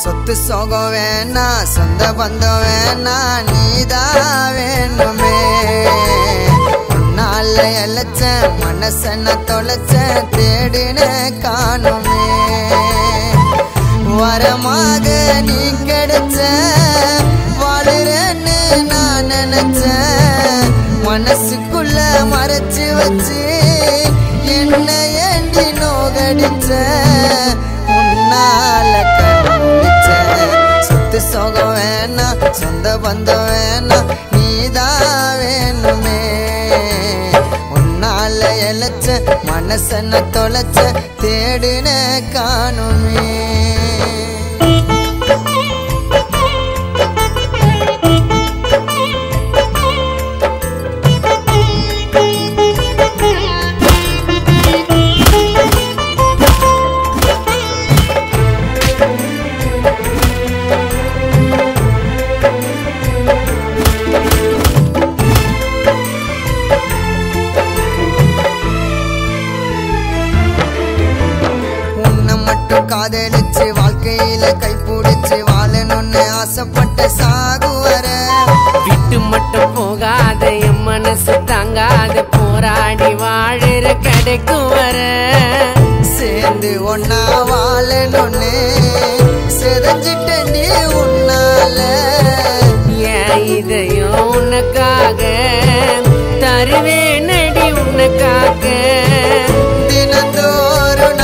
சொத்து சோகம் வேணா சொந்த பந்தம் வேணா நீதான் வேணுமே உன்னால எழச்ச மனசன தொலைச்ச தேடின காணுமே வரமாக நீ கிடைச்ச வாழுறேன்னு நான் நினைச்சேன் மனசுக்குள்ள மறைச்சு வச்சு என்ன ஏண்டி நோகடிச்ச உன்னால கண்டுபிடிச்ச சொத்து சோகம் வேணா சொந்த பந்தம் வேணா நீதான் வேணுமே உன்னால எழச்ச மனசன தொலைச்ச தேடின காணுமே காதலிச்சு வாழ்க்கையில கைப்பிடிச்சு வாழணும்னு ஆசைப்பட்ட சாகுவர விட்டு மட்டும் போகாத என் மனசு தாங்காத போராடி வாழற கிடைக்கும் வர சேர்ந்து ஒன்னா வாழணும்னு செதஞ்சிட்ட நீ உன்னால என் இதயம் உனக்காக தருவேன் நடி உனக்காக தினந்தோறும்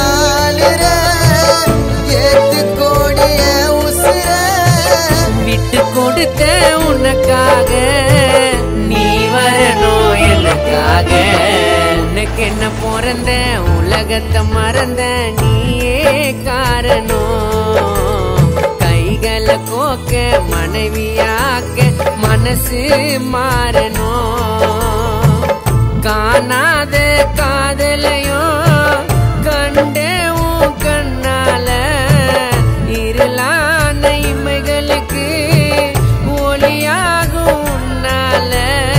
விட்டு கொடுத்த உனக்காக நீ வரணும் எனக்காக உனக்கு என்ன பிறந்த உலகத்தை மறந்த நீயே காரணம் கைகளை கோக்க மனைவியாக்க மனசு மாறணும் காணாத காதலையும் கண்டே உன் கண்ணால இருளான இமைகளுக்கு ஒளியாகும் உன்னால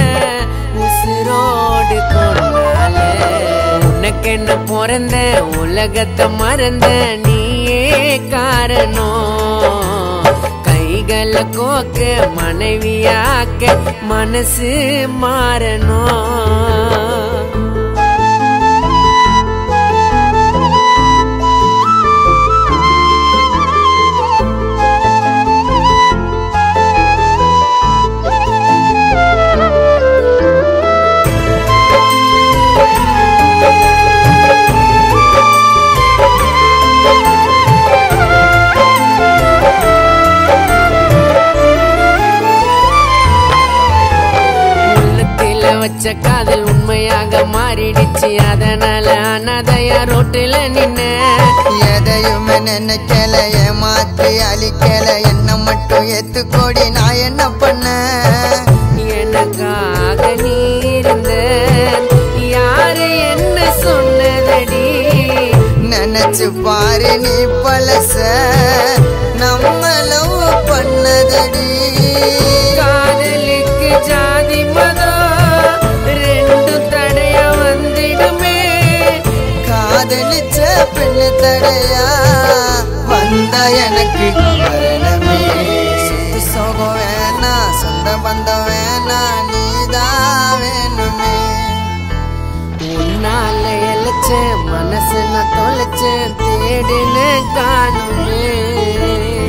உசுரோடு கொண்டால உனக்கு என்ன பிறந்த உலகத்தை மறந்த நீயே காரணம் கைகளை கோக்க மனைவியாக்க மனசு மாறணும் வச்ச காதல் உண்மையாக மாறிடுச்சு அதனால அனாதையா ரோட்டுல நின்ன எதையுமே நினைக்கல ஏமாத்தி அழிக்கல என்ன மட்டும் ஏத்துக்கோடி நான் என்ன பண்ண எனக்காக நீ இருந்த யாரு என்ன சொன்னதடி நினைச்சு பாரு நீ பழச நம்ம லவ் பண்ணதடி காதலுக்கு ஜாதி மதம் காதலிச்ச பெண்ணு தடையா வந்த எனக்கு மரணமே சொத்து சோகம் வேணா சொந்த பந்தம் வேணா நீதான் வேணுமே உன்னால எழச்ச மனசு நான் தொலைச்ச தேடின காணுமே